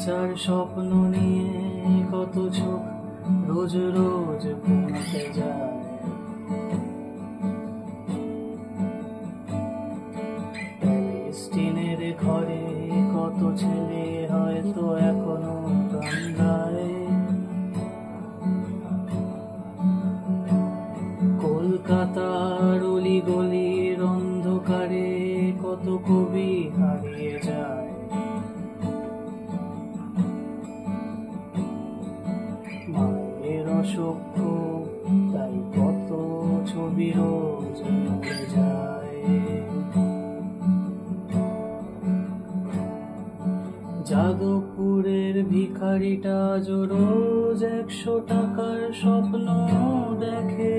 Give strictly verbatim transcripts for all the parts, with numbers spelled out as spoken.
বাঁচার স্বপ্ন নিয়ে কত চোখ রোজ রোজ ঘুমাতে যায়। প্যালেস্টিনের ঘরে কত ছেলে হয়তো এখনো কান্দায়। কলকাতার অলি গলির অন্ধকারে কত কবি হারিয়ে যায়। মায়ের অসুখ তাই কত ছবি রোজ মুখে যায়। যাদবপুরের ভিখারিটা রোজ একশো টাকার স্বপ্ন দেখে।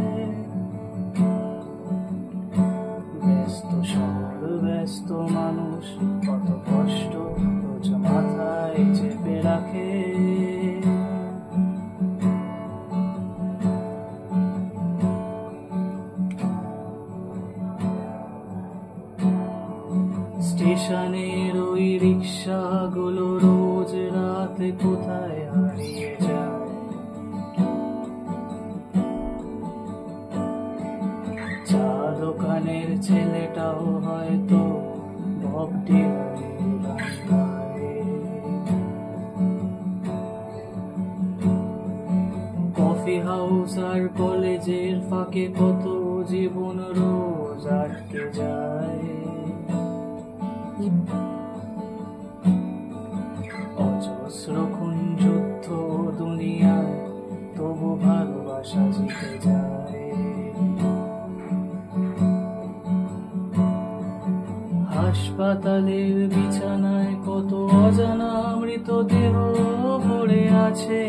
ব্যস্ত শহর ব্যস্ত মানুষ কত কষ্ট রোজ মাথায় চেপে রাখে। স্টেশনের ওই রিক্সাগুলো রোজ রাতে কোথায় হারিয়ে যায়। চা দোকানের ছেলেটাও হয়তো বব ডিলারের গান গায়। কফি হাউস আর কলেজের ফাঁকে কত জীবন রোজ আটকে যায়। অজস্র খুন যুদ্ধ দুনিয়ায় তবু ভালোবাসা জিতে যায়। হাসপাতালের বিছানায় কত অজানা মৃতদেহ পড়ে আছে।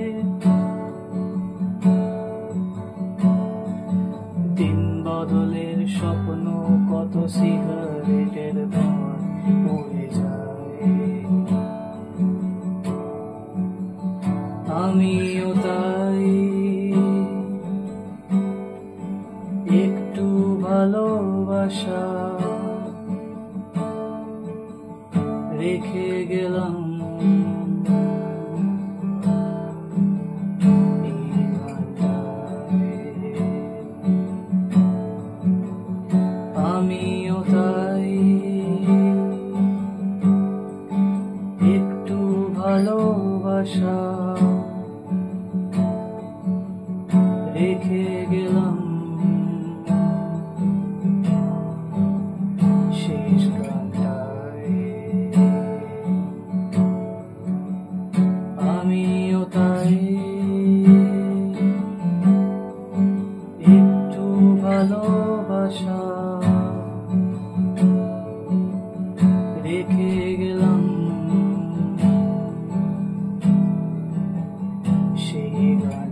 দিন বদলের স্বপ্ন কত সিগারেটের ধোঁয়া উড়ে যায়। আমিও তাই একটু ভালোবাসা রেখে গেলাম। আমিও তাই একটু ভালোবাসা রেখে গেলাম শেষ গানটায়। আমিও তাই একটু ভালোবাসা রেখে গেলাম সেই গান।